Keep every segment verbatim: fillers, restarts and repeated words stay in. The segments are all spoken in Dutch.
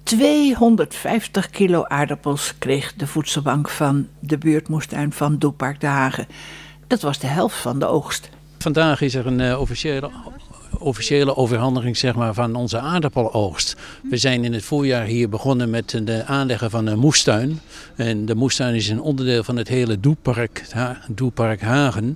tweehonderdvijftig kilo aardappels kreeg de voedselbank van de buurtmoestuin van Doepark De Hagen. Dat was de helft van de oogst. Vandaag is er een uh, officiële, officiële overhandiging zeg maar, van onze aardappeloogst. We zijn in het voorjaar hier begonnen met het aanleggen van een moestuin. En de moestuin is een onderdeel van het hele Doepark, Doepark Hagen.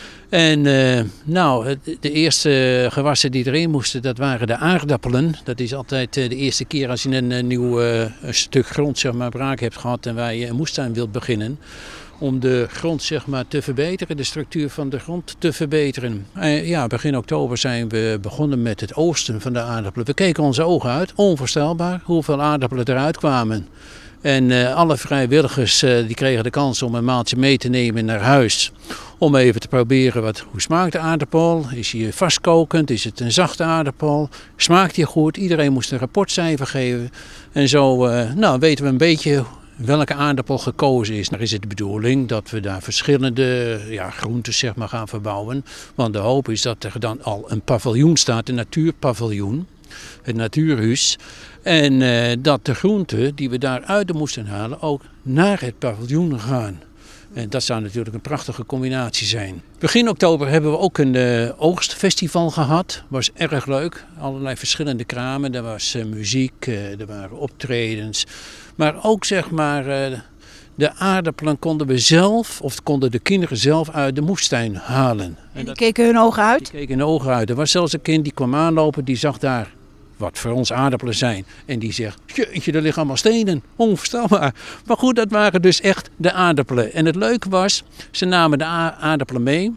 En uh, nou, de eerste gewassen die erin moesten, dat waren de aardappelen. Dat is altijd de eerste keer als je een, een nieuw uh, stuk grond zeg maar, braak hebt gehad en waar je een moestuin wilt beginnen. Om de grond zeg maar, te verbeteren, de structuur van de grond te verbeteren. En ja, begin oktober zijn we begonnen met het oogsten van de aardappelen. We keken onze ogen uit, onvoorstelbaar hoeveel aardappelen eruit kwamen. En uh, alle vrijwilligers uh, die kregen de kans om een maaltje mee te nemen naar huis. Om even te proberen wat, hoe smaakt de aardappel? Is hij vastkokend? Is het een zachte aardappel? Smaakt hij goed? Iedereen moest een rapportcijfer geven. En zo uh, nou, weten we een beetje welke aardappel gekozen is. Dan is het de bedoeling dat we daar verschillende ja, groentes zeg maar, gaan verbouwen. Want de hoop is dat er dan al een paviljoen staat, een natuurpaviljoen. Het natuurhuis. En uh, dat de groenten die we daaruit moesten halen ook naar het paviljoen gaan. En dat zou natuurlijk een prachtige combinatie zijn. Begin oktober hebben we ook een uh, oogstfestival gehad. Was erg leuk. Allerlei verschillende kramen. Er was uh, muziek, uh, er waren optredens. Maar ook zeg maar uh, de aardappelen konden we zelf, of konden de kinderen zelf uit de moestuin halen. En, en die dat, keken hun ogen uit? Die keken hun ogen uit. Er was zelfs een kind die kwam aanlopen, die zag daar wat voor ons aardappelen zijn. En die zegt, jeetje, er liggen allemaal stenen. Onvoorstelbaar. Maar goed, dat waren dus echt de aardappelen. En het leuke was, ze namen de aardappelen mee.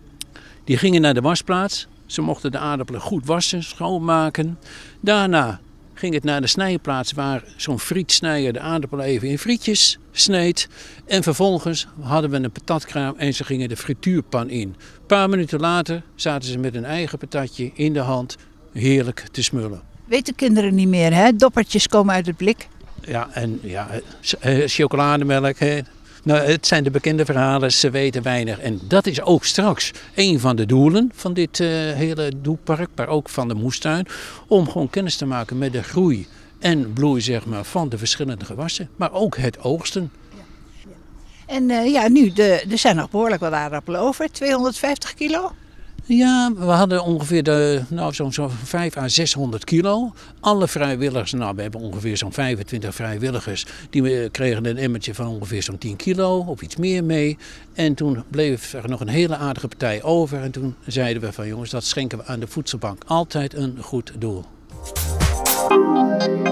Die gingen naar de wasplaats. Ze mochten de aardappelen goed wassen, schoonmaken. Daarna ging het naar de snijplaats waar zo'n frietsnijer de aardappelen even in frietjes sneed. En vervolgens hadden we een patatkraam en ze gingen de frituurpan in. Een paar minuten later zaten ze met hun eigen patatje in de hand heerlijk te smullen. Weten kinderen niet meer, hè? Doppertjes komen uit het blik. Ja, en ja, chocolademelk. Hè. Nou, het zijn de bekende verhalen, ze weten weinig. En dat is ook straks een van de doelen van dit uh, hele Doepark, maar ook van de moestuin. Om gewoon kennis te maken met de groei en bloei zeg maar, van de verschillende gewassen. Maar ook het oogsten. Ja, ja. En uh, ja, nu, de, er zijn nog behoorlijk wat aardappelen over. tweehonderdvijftig kilo? Ja, we hadden ongeveer de, nou, zo'n zo vijfhonderd à zeshonderd kilo. Alle vrijwilligers, nou, we hebben ongeveer zo'n vijfentwintig vrijwilligers. Die kregen een emmertje van ongeveer zo'n tien kilo of iets meer mee. En toen bleef er nog een hele aardige partij over. En toen zeiden we van jongens, dat schenken we aan de voedselbank. Altijd een goed doel.